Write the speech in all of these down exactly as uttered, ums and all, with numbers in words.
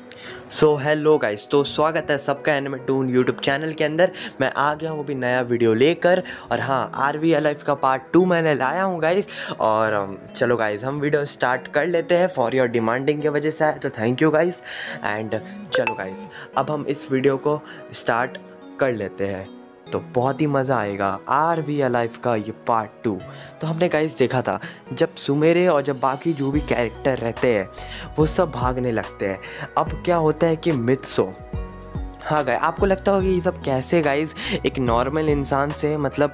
So hello guys, तो स्वागत है सबका एनिमे टून यूट्यूब चैनल के अंदर। मैं आ गया हूँ वो भी नया वीडियो लेकर। और हाँ, आर वी लाइफ का पार्ट टू मैंने लाया हूँ गाइस। और अम, चलो गाइस, हम वीडियो स्टार्ट कर लेते हैं। फॉर योर डिमांडिंग की वजह से आए तो थैंक यू गाइस। एंड चलो गाइस, अब हम इस वीडियो को स्टार्ट कर लेते हैं। तो बहुत ही मज़ा आएगा आर वी लाइफ का ये पार्ट टू। तो हमने गाइस देखा था जब सुमेरे और जब बाकी जो भी कैरेक्टर रहते हैं वो सब भागने लगते हैं। अब क्या होता है कि मित्सो, हाँ गाइस, आपको लगता होगा कि ये सब कैसे गाइस एक नॉर्मल इंसान से मतलब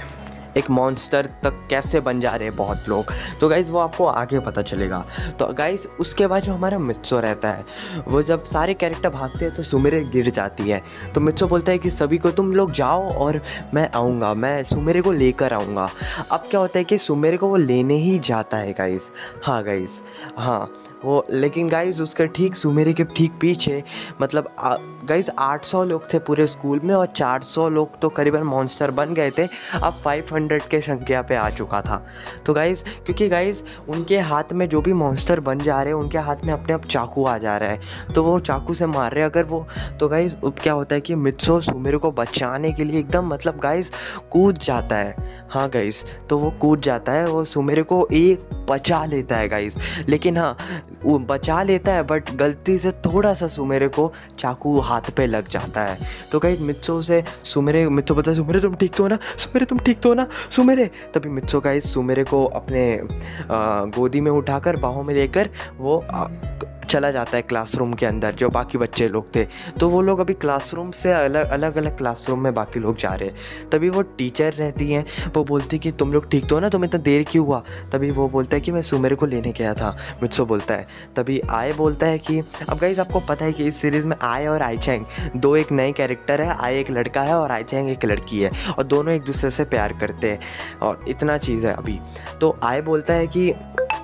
एक मॉन्स्टर तक कैसे बन जा रहे हैं बहुत लोग। तो गाइज़ वो आपको आगे पता चलेगा। तो गाइज़ उसके बाद जो हमारा मित्सो रहता है, वो जब सारे कैरेक्टर भागते हैं तो सुमेरे गिर जाती है। तो मित्सो बोलता है कि सभी को तुम लोग जाओ और मैं आऊँगा, मैं सुमेरे को लेकर आऊँगा। अब क्या होता है कि सुमेरे को वो लेने ही जाता है गाइज़। हाँ गाइज़, हाँ वो, लेकिन गाइज़ उसके ठीक सुमेरे के ठीक पीछे मतलब गाइज़ आठ सौ लोग थे पूरे स्कूल में और चार सौ लोग तो करीबन मॉन्स्टर बन गए थे। अब पाँच सौ के संख्या पे आ चुका था। तो गाइज़ क्योंकि गाइज़ उनके हाथ में जो भी मॉन्स्टर बन जा रहे हैं उनके हाथ में अपने आप चाकू आ जा रहा है, तो वो चाकू से मार रहे हैं अगर वो। तो गाइज़ अब क्या होता है कि मित्सो सुमेरे को बचाने के लिए एकदम मतलब गाइज़ कूद जाता है। हाँ गाइज़, तो वो कूद जाता है, वो सुमेरे को एक बचा लेता है गाइज़। लेकिन हाँ, वो बचा लेता है बट गलती से थोड़ा सा सुमेरे को चाकू हाथ पे लग जाता है। तो गाइज़ मित्सो से सुमेरे मित्सो पता है, सुमेरे तुम ठीक तो हो ना, सुमेरे तुम ठीक तो हो ना, सुमेरे। तभी मित्सो गाइज़ सुमेरे को अपने आ, गोदी में उठाकर बाहों में लेकर वो आ, चला जाता है क्लासरूम के अंदर। जो बाकी बच्चे लोग थे तो वो लोग अभी क्लासरूम से अलग अलग अलग क्लासरूम में बाकी लोग जा रहे हैं। तभी वो टीचर रहती हैं, वो बोलती कि तुम लोग ठीक तो हो ना, तुम्हें इतना देर क्यों हुआ। तभी वो बोलता है कि मैं सुमेरे को लेने गया था, मित्सो बोलता है। तभी आए बोलता है कि अब गाइस आपको पता है कि इस सीरीज़ में आए और आईचैंग दो एक नए कैरेक्टर है। आए एक लड़का है और आईचैंग एक लड़की है और दोनों एक दूसरे से प्यार करते हैं और इतना चीज़ है अभी। तो आए बोलता है कि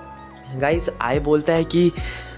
गाइस आए बोलता है कि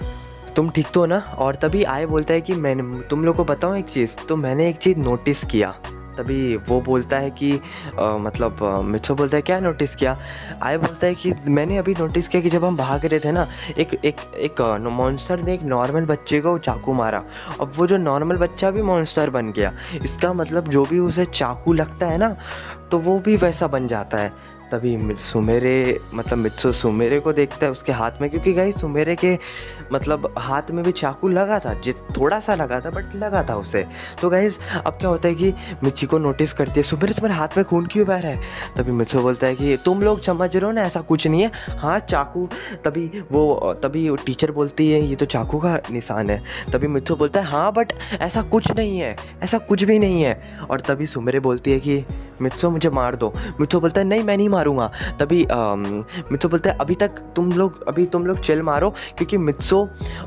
तुम ठीक तो हो ना। और तभी आए बोलता है कि मैंने तुम लोग को बताऊँ एक चीज़, तो मैंने एक चीज़ नोटिस किया। तभी वो बोलता है कि आ, मतलब मित्सो बोलता है क्या नोटिस किया। आए बोलता है कि मैंने अभी नोटिस किया कि जब हम भाग रहे थे ना, एक एक एक मॉन्स्टर ने एक नॉर्मल बच्चे को चाकू मारा। अब वो जो नॉर्मल बच्चा भी मॉन्स्टर बन गया। इसका मतलब जो भी उसे चाकू लगता है ना तो वो भी वैसा बन जाता है। तभी सुमेरे मतलब मित्सो सुमेरे को देखता है उसके हाथ में, क्योंकि गाइस सुमेरे के मतलब हाथ में भी चाकू लगा था, जित थोड़ा सा लगा था बट लगा था उसे। तो गाइस अब क्या होता है कि मिची को नोटिस करती है, सुमेरे तुम्हारे हाथ में खून क्यों बह रहा है। तभी मित्सो बोलता है कि तुम लोग समझ रहे हो ना, ऐसा कुछ नहीं है, हाँ चाकू। तभी वो तभी टीचर बोलती है ये तो चाकू का निशान है। तभी मित्सो बोलता है हाँ बट ऐसा कुछ नहीं है, ऐसा कुछ भी नहीं है। और तभी सुमेरे बोलती है कि मित्सो मुझे मार दो। मित्सो बोलता है नहीं मैं नहीं मारूंगा। तभी मित्सो बोलता है अभी तक तुम लोग अभी तुम लोग चिल मारो, क्योंकि मित्सो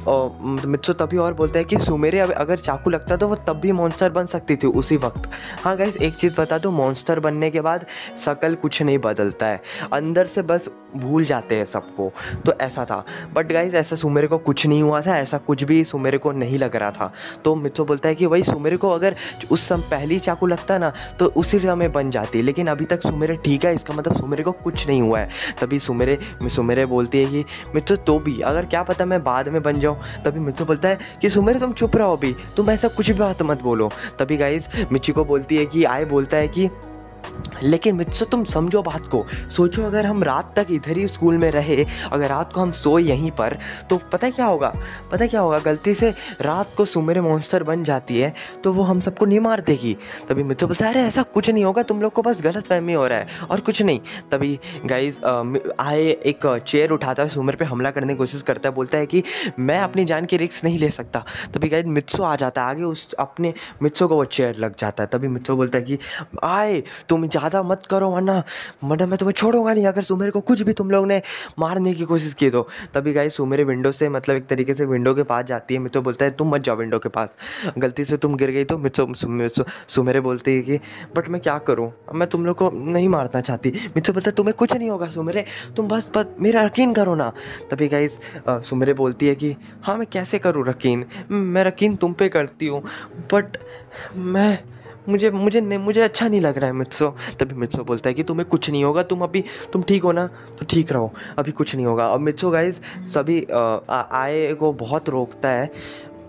मित्सो तभी और बोलता है कि सुमेरे अगर चाकू लगता तो वो तब भी मॉन्स्टर बन सकती थी उसी वक्त। हाँ गाइस एक चीज़ बता दो, मॉन्स्टर बनने के बाद शकल कुछ नहीं बदलता है, अंदर से बस भूल जाते हैं सबको। तो ऐसा था बट गाइस ऐसा सुमेरे को कुछ नहीं हुआ था, ऐसा कुछ भी सुमेरे को नहीं लग रहा था। तो मित्सो बोलता है कि वही सुमेरे को अगर उस समय पहली चाकू लगता ना तो उसी समय बन जाती, लेकिन अभी तक सुमेरे ठीक है, इसका मतलब सुमेरे को कुछ नहीं हुआ है। तभी सुमेरे सुमेरे बोलती है कि मित्सो तो भी अगर क्या पता मैं बाद में बन जाऊं। तभी मित्सो बोलता है कि सुमेरे तुम चुप रहो, अभी तुम ऐसा कुछ भी बात मत बोलो। तभी गाइस मिची को बोलती है कि आए बोलता है कि लेकिन मित्सो तुम समझो बात को, सोचो अगर हम रात तक इधर ही स्कूल में रहे, अगर रात को हम सोए यहीं पर तो पता क्या होगा, पता क्या होगा गलती से रात को सुमेरे मॉन्स्टर बन जाती है तो वो हम सबको नहीं मार देगी। तभी मित्सो बोलता है अरे ऐसा कुछ नहीं होगा, तुम लोग को बस गलत फहमी हो रहा है और कुछ नहीं। तभी गाइज आए एक चेयर उठाता है, सुमेरे पे हमला करने की कोशिश करता है, बोलता है कि मैं अपनी जान की रिस्क नहीं ले सकता। तभी गाइज मित्सो आ जाता है आगे, उस अपने मित्सो को वो चेयर लग जाता है। तभी मित्सो बोलता है कि आए तुम ज़्यादा मत करो वरना वरना मैं तुम्हें छोड़ूंगा नहीं, अगर सुमेरे को कुछ भी तुम लोग ने मारने की कोशिश की तो। तभी गाइस सुमेरे विंडो से मतलब एक तरीके से विंडो के पास जाती है। मित्सो बोलता है तुम मत जाओ विंडो के पास, गलती से तुम गिर गई तो। मित्सो सुमेरे बोलती है कि बट मैं क्या करूं, मैं तुम लोग को नहीं मारना चाहती। मित्सो बोलता है तुम्हें कुछ नहीं होगा सुमेरे, तुम बस बस मेरा यकीन करो ना। तभी गाइस सुमेरे बोलती है कि हाँ मैं कैसे करूँ यकीन, मैं यकीन तुम पे करती हूँ बट मैं मुझे मुझे नहीं मुझे अच्छा नहीं लग रहा है मित्सो। तभी मित्सो बोलता है कि तुम्हें कुछ नहीं होगा, तुम अभी तुम ठीक हो ना, तो ठीक रहो, अभी कुछ नहीं होगा। और मित्सो गाइस सभी आ, आए को बहुत रोकता है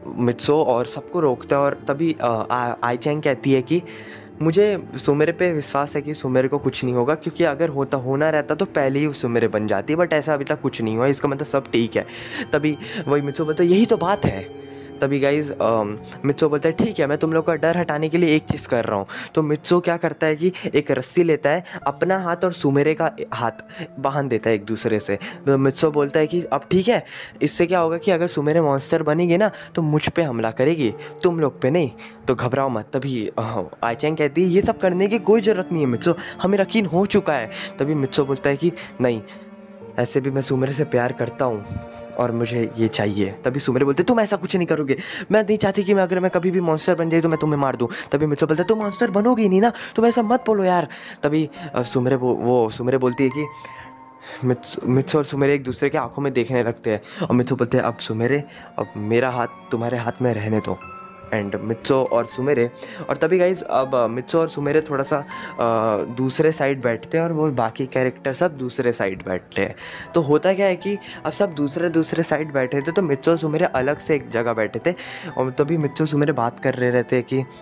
मित्सो और सबको रोकता है और तभी आई चैंग कहती है कि मुझे सुमेरे पे विश्वास है कि सुमेरे को कुछ नहीं होगा, क्योंकि अगर होता होना रहता तो पहले ही सुमेरे बन जाती, बट ऐसा अभी तक कुछ नहीं हुआ, इसका मतलब सब ठीक है। तभी वही मित्सो बोलता है यही तो बात है। तभी गाइज मित्सो बोलता है ठीक है, मैं तुम लोग का डर हटाने के लिए एक चीज़ कर रहा हूँ। तो मित्सो क्या करता है कि एक रस्सी लेता है, अपना हाथ और सुमेरे का हाथ बांध देता है एक दूसरे से। तो मित्सो बोलता है कि अब ठीक है, इससे क्या होगा कि अगर सुमेरे मॉन्स्टर बनेगी ना तो मुझ पे हमला करेगी, तुम लोग पे नहीं, तो घबराओ मत। तभी आई चैंग कहती है ये सब करने की कोई ज़रूरत नहीं है मित्सो, हमें यकीन हो चुका है। तभी मित्सो बोलता है कि नहीं, ऐसे भी मैं सुमेरे से प्यार करता हूँ और मुझे ये चाहिए। तभी सुमेरे बोलते तुम ऐसा कुछ नहीं करोगे, मैं नहीं चाहती कि मैं अगर मैं कभी भी मॉन्स्टर बन जाए तो मैं तुम्हें मार दूँ। तभी मित्सो बोलता है तुम मॉन्स्टर बनोगी नहीं ना, तुम ऐसा मत बोलो यार। तभी सुमेरे वो वो सुमेरे बोलती है कि मित्सो मित्सो और सुमेरे एक दूसरे के आंखों में देखने लगते हैं और मित्सो बोलते हैं अब सुमेरे, अब मेरा हाथ तुम्हारे हाथ में रहने दो। एंड मित्सो और सुमेरे, और तभी गाइज अब मित्सो और सुमेरे थोड़ा सा आ, दूसरे साइड बैठते हैं और वो बाकी कैरेक्टर सब दूसरे साइड बैठते हैं। तो होता क्या है कि अब सब दूसरे दूसरे साइड बैठे थे, तो मित्सो और सुमेरे अलग से एक जगह बैठे थे और तभी मित्सो सुमेरे बात कर रहे रहते हैं कि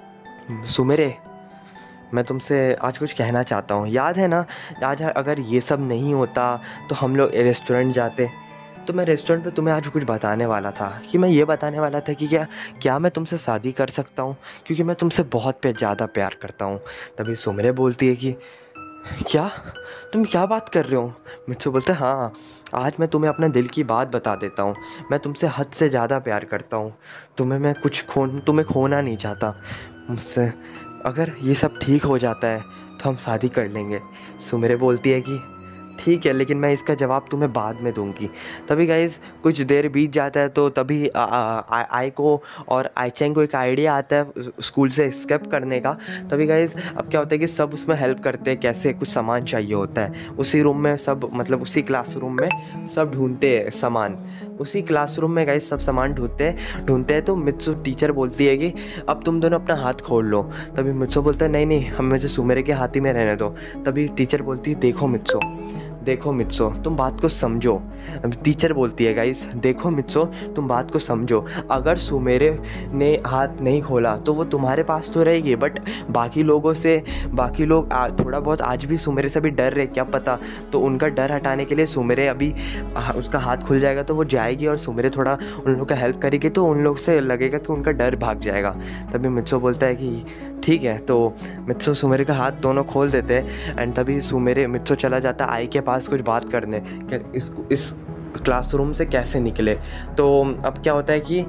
सुमेरे, मैं तुमसे आज कुछ कहना चाहता हूँ, याद है ना आज अगर ये सब नहीं होता तो हम लोग रेस्टोरेंट जाते। तो मैं रेस्टोरेंट पे तुम्हें आज कुछ बताने वाला था कि मैं ये बताने वाला था कि क्या क्या मैं तुमसे शादी कर सकता हूँ, क्योंकि मैं तुमसे बहुत पे ज़्यादा प्यार करता हूँ। तभी सुमेरे बोलती है कि क्या, तुम क्या बात कर रहे हो? मित्सो बोलते हैं हाँ, आज मैं तुम्हें अपने दिल की बात बता देता हूँ, मैं तुमसे हद से ज़्यादा प्यार करता हूँ, तुम्हें मैं कुछ खो तुम्हें खोना नहीं चाहता मुझसे। अगर ये सब ठीक हो जाता है तो हम शादी कर लेंगे। सुमेरे बोलती है कि ठीक है, लेकिन मैं इसका जवाब तुम्हें बाद में दूंगी। तभी गाइज़ कुछ देर बीत जाता है तो तभी आई को और आई चैंग को एक आइडिया आता है स्कूल से स्केप करने का। तभी गाइज़ अब क्या होता है कि सब उसमें हेल्प करते हैं, कैसे कुछ सामान चाहिए होता है उसी रूम में, सब मतलब उसी क्लासरूम में सब ढूंढते हैं सामान, उसी क्लासरूम में गाइस सब सामान ढूंढते हैं ढूंढते हैं तो मित्सो टीचर बोलती है कि अब तुम दोनों अपना हाथ खोल लो। तभी मित्सो बोलता है नहीं नहीं, हम मुझे सुमेरे के हाथ ही में रहने दो। तभी टीचर बोलती है देखो मित्सो देखो मित्सो तुम बात को समझो। टीचर बोलती है गाइस देखो मित्सो तुम बात को समझो, अगर सुमेरे ने हाथ नहीं खोला तो वो तुम्हारे पास तो रहेगी, बट बाकी लोगों से बाकी लोग आ, थोड़ा बहुत आज भी सुमेरे से भी डर रहे, क्या पता, तो उनका डर हटाने के लिए सुमेरे अभी आ, उसका हाथ खुल जाएगा तो वो जाएगी और सुमेरे थोड़ा उन लोगों का हेल्प करेगी तो उन लोग से लगेगा कि उनका डर भाग जाएगा। तभी मित्सो बोलता है कि ठीक है, तो मित्सो सुमेरे का हाथ दोनों खोल देते हैं एंड तभी सुमेरे मित्सो चला जाता है आई के पास कुछ बात करने कि इस इस क्लासरूम से कैसे निकले। तो अब क्या होता है कि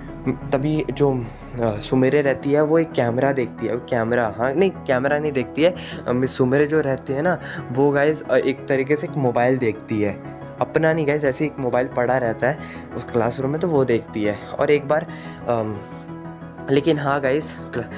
तभी जो सुमेरे रहती है वो एक कैमरा देखती है, कैमरा हाँ नहीं कैमरा नहीं देखती है, सुमेरे जो रहती है ना वो गाइज एक तरीके से एक मोबाइल देखती है, अपना नहीं गाइज, ऐसे एक मोबाइल पड़ा रहता है उस क्लासरूम में तो वो देखती है। और एक बार आम, लेकिन हाँ गाइस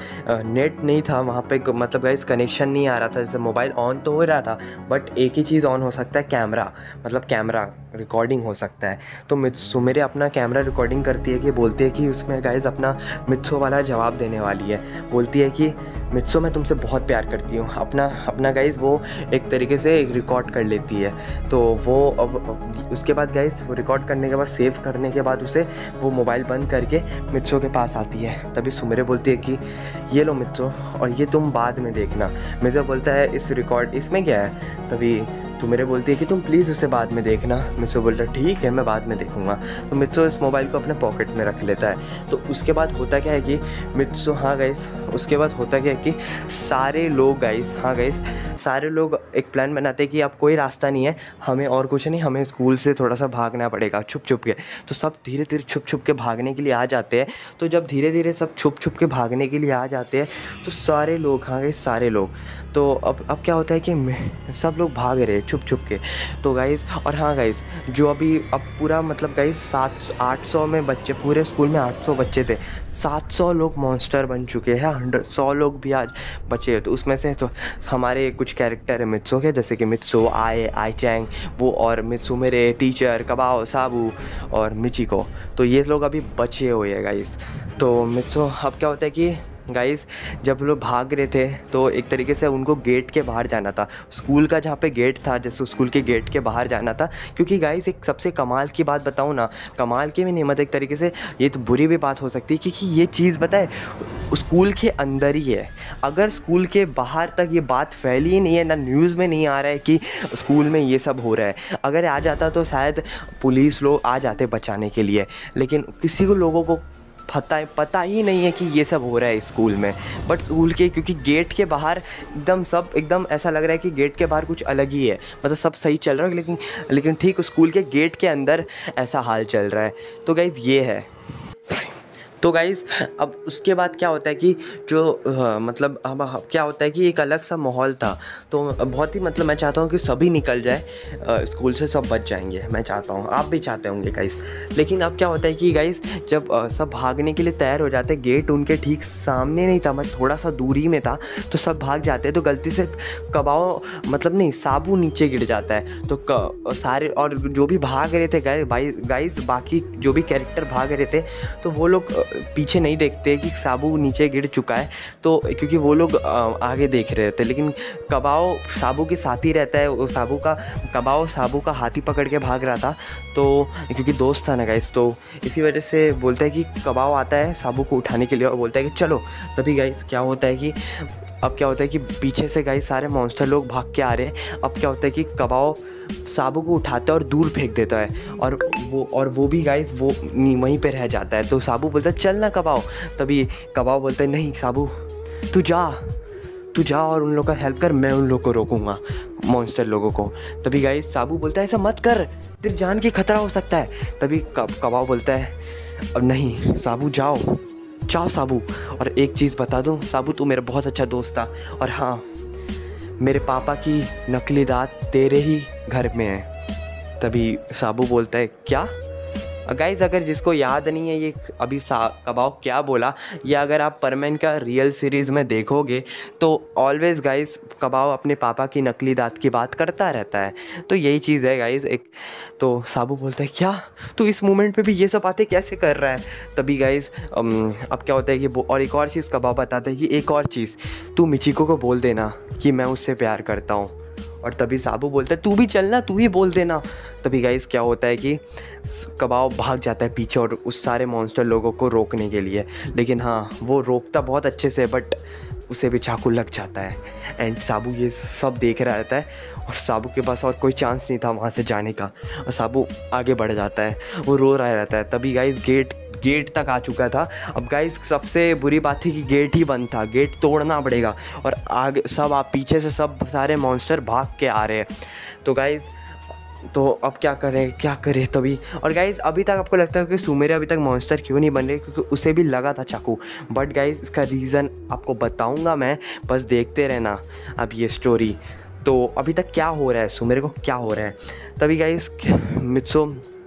नेट नहीं था वहाँ पे, मतलब गाइस कनेक्शन नहीं आ रहा था, जैसे मोबाइल ऑन तो हो रहा था बट एक ही चीज़ ऑन हो सकता है, कैमरा, मतलब कैमरा रिकॉर्डिंग हो सकता है। तो मित्सो मेरे अपना कैमरा रिकॉर्डिंग करती है कि बोलती है कि उसमें गाइस अपना मित्सो वाला जवाब देने वाली है, बोलती है कि मित्सो मैं तुमसे बहुत प्यार करती हूँ, अपना अपना गाइस वो एक तरीके से रिकॉर्ड कर लेती है। तो वो अब उसके बाद गाइस वो रिकॉर्ड करने के बाद सेव करने के बाद उसे वो मोबाइल बंद करके मित्सो के पास आती है। तभी सुमेरे बोलती है कि ये लो मित्सो और ये तुम बाद में देखना। मित्सो बोलता है इस रिकॉर्ड इसमें क्या है? तभी सुमेरे बोलती है कि तुम प्लीज़ उसे बाद में देखना। मित्सो बोलता है ठीक है मैं बाद में देखूंगा। तो मित्सो इस मोबाइल को अपने पॉकेट में रख लेता है। तो उसके बाद होता क्या है कि मित्सो हाँ गाइस उसके बाद होता क्या है कि सारे लोग गाइस हाँ गाइस सारे लोग एक प्लान बनाते हैं कि अब कोई रास्ता नहीं है, हमें और कुछ नहीं, हमें स्कूल से थोड़ा सा भागना पड़ेगा छुप छुप के। तो सब धीरे धीरे छुप छुप के भागने के लिए आ जाते हैं। तो जब धीरे धीरे सब छुप छुप के भागने के लिए आ जाते हैं तो सारे लोग हाँ गाइस सारे लोग तो अब अब क्या होता है कि सब लोग भाग रहे छुप छुप के। तो गाइस और हाँ गाइस जो अभी अब पूरा मतलब गाइस सात आठ सौ में बच्चे, पूरे स्कूल में आठ सौ बच्चे थे, सात सौ लोग मॉन्स्टर बन चुके हैं, हंड्रेड सौ लोग भी आज बचे हैं। तो उसमें से तो हमारे कुछ कैरेक्टर है मित्सो के, जैसे कि मित्सो, आए, आई चैंग वो, और मित्सो मेरे टीचर कबाओ, साबू और मिचिको, तो ये लोग अभी बचे हुए हैं गाइस। तो मित्सो अब क्या होता है कि गाइस जब लोग भाग रहे थे तो एक तरीके से उनको गेट के बाहर जाना था, स्कूल का जहाँ पे गेट था, जैसे स्कूल के गेट के बाहर जाना था। क्योंकि गाइस एक सबसे कमाल की बात बताऊँ ना, कमाल की भी नहीं, मतलब एक तरीके से ये तो बुरी भी बात हो सकती है, क्योंकि ये चीज़ बताए स्कूल के अंदर ही है। अगर स्कूल के बाहर तक ये बात फैली ही नहीं है, ना न्यूज़ में नहीं आ रहा है कि स्कूल में ये सब हो रहा है, अगर आ जाता तो शायद पुलिस लोग आ जाते बचाने के लिए, लेकिन किसी को लोगों को पता पता ही नहीं है कि ये सब हो रहा है स्कूल में। बट स्कूल के क्योंकि गेट के बाहर एकदम सब एकदम ऐसा लग रहा है कि गेट के बाहर कुछ अलग ही है, मतलब सब सही चल रहा है, लेकिन लेकिन ठीक स्कूल के गेट के अंदर ऐसा हाल चल रहा है। तो गाइज़ ये है। तो गाइज़ अब उसके बाद क्या होता है कि जो आ, मतलब अब क्या होता है कि एक अलग सा माहौल था। तो बहुत ही मतलब मैं चाहता हूँ कि सभी निकल जाए आ, स्कूल से, सब बच जाएंगे, मैं चाहता हूँ, आप भी चाहते होंगे गाइज़। लेकिन अब क्या होता है कि गाइज़ जब आ, सब भागने के लिए तैयार हो जाते, गेट उनके ठीक सामने नहीं था, मतलब थोड़ा सा दूरी में था, तो सब भाग जाते हैं। तो गलती से कबाओ मतलब नहीं साबू नीचे गिर जाता है। तो क, सारे और जो भी भाग रहे थे गाइज़, बाकी जो भी कैरेक्टर भाग रहे थे, तो वो लोग पीछे नहीं देखते कि साबू नीचे गिर चुका है, तो क्योंकि वो लोग आगे देख रहे थे। लेकिन कबाओ साबू के साथ ही रहता है, वो साबू का कबाओ साबू का हाथी पकड़ के भाग रहा था, तो क्योंकि दोस्त था ना गाइस, तो इसी वजह से बोलता है कि कबाओ आता है साबू को उठाने के लिए और बोलता है कि चलो। तभी गाइस क्या होता है कि अब क्या होता है कि पीछे से गाइस सारे मॉन्स्टर लोग भाग के आ रहे हैं। अब क्या होता है कि कबाओ साबू को उठाता है और दूर फेंक देता है, और वो और वो भी गाइस वो वहीं पे रह जाता है। तो साबू बोलता है चल ना कबाओ। तभी कबाओ बोलता है नहीं साबू, तू जा तू जा और उन लोगों का हेल्प कर, मैं उन लोगों को रोकूंगा, मॉन्स्टर लोगों को। तभी गाइस साबू बोलता है ऐसा मत कर, तेरी जान की खतरा हो सकता है। तभी कबाओ बोलता है अब नहीं साबू, जाओ जाओ साबू। और एक चीज़ बता दूं साबू, तू मेरा बहुत अच्छा दोस्त था, और हाँ मेरे पापा की नकली दांत तेरे ही घर में है। तभी साबू बोलता है क्या? गाइज़ अगर जिसको याद नहीं है ये अभी सा कबाओ क्या बोला, या अगर आप परमैन का रियल सीरीज़ में देखोगे तो ऑलवेज़ गाइज़ कबाओ अपने पापा की नकली दांत की बात करता रहता है। तो यही चीज़ है गाइज़ एक। तो साबू बोलता है क्या तू इस मोमेंट पे भी ये सब बातें कैसे कर रहा है? तभी गाइज़ अब क्या होता है कि और एक और चीज़ कबाओ बताता है कि एक और चीज़, तू मिचिको को बोल देना कि मैं उससे प्यार करता हूँ। और तभी साबू बोलता है तू भी चलना, तू ही बोल देना। तभी गाइस क्या होता है कि कबाओ भाग जाता है पीछे और उस सारे मॉन्स्टर लोगों को रोकने के लिए। लेकिन हाँ वो रोकता बहुत अच्छे से, बट उसे भी चाकू लग जाता है। एंड साबू ये सब देख रहा रहता है, और साबू के पास और कोई चांस नहीं था वहाँ से जाने का, और साबू आगे बढ़ जाता है, वो रो रहा रहता है। तभी गाइस गेट गेट तक आ चुका था। अब गाइस सबसे बुरी बात थी कि गेट ही बंद था, गेट तोड़ना पड़ेगा, और आगे सब आप पीछे से सब सारे मॉन्स्टर भाग के आ रहे हैं। तो गाइस तो अब क्या करें क्या करें तभी। और गाइस अभी तक आपको लगता है कि सुमेरे अभी तक मॉन्स्टर क्यों नहीं बन रहे, क्योंकि उसे भी लगा था चाकू। बट गाइस इसका रीज़न आपको बताऊंगा मैं, बस देखते रहना अब ये स्टोरी। तो अभी तक क्या हो रहा है, सुमेरे को क्या हो रहा है। तभी गाइस मित्सो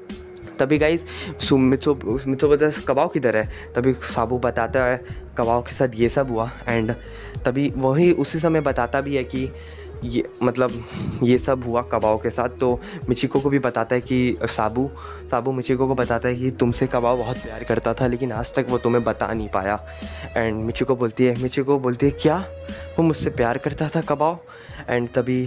तभी गाइस मित्सो मित्सो बता कबाओ किधर है। तभी साबू बताता है कबाओ के साथ ये सब हुआ। एंड तभी वही उसी समय बताता भी है कि ये मतलब ये सब हुआ कबाओ के साथ। तो मिचिको को भी बताता है कि साबू साबू मिचिको को बताता है कि तुमसे कबाओ बहुत प्यार करता था, लेकिन आज तक वो तुम्हें बता नहीं पाया। एंड मिचिको बोलती है मिचिको बोलती है क्या वो मुझसे प्यार करता था कबाओ? एंड तभी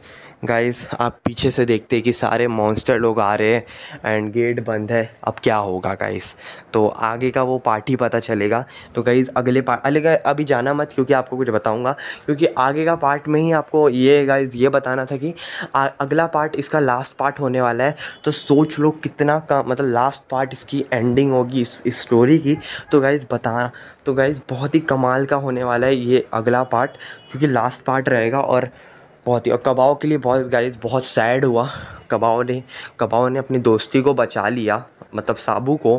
गाइस आप पीछे से देखते हैं कि सारे मॉन्स्टर लोग आ रहे हैं एंड गेट बंद है। अब क्या होगा गाइस, तो आगे का वो पार्ट ही पता चलेगा। तो गाइस अगले पार्ट अगले अभी जाना मत, क्योंकि आपको कुछ बताऊंगा, क्योंकि आगे का पार्ट में ही आपको ये गाइस ये बताना था कि आ, अगला पार्ट इसका लास्ट पार्ट होने वाला है। तो सोच लो कितना का मतलब लास्ट पार्ट इसकी एंडिंग होगी इस, इस स्टोरी की। तो गाइस बताना तो गाइस बहुत ही कमाल का होने वाला है ये अगला पार्ट, क्योंकि लास्ट पार्ट रहेगा। और बहुत ही और कबाओ के लिए बहुत गाइस बहुत सैड हुआ। कबाओ ने कबाओ ने अपनी दोस्ती को बचा लिया, मतलब साबू को।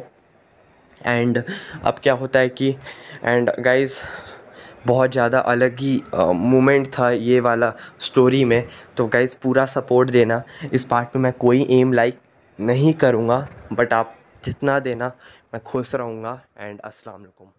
एंड अब क्या होता है कि एंड गाइस बहुत ज़्यादा अलग ही मोमेंट था ये वाला स्टोरी में। तो गाइस पूरा सपोर्ट देना। इस पार्ट में मैं कोई एम लाइक नहीं करूँगा, बट आप जितना देना मैं खुश रहूँगा। एंड अस्सलाम वालेकुम।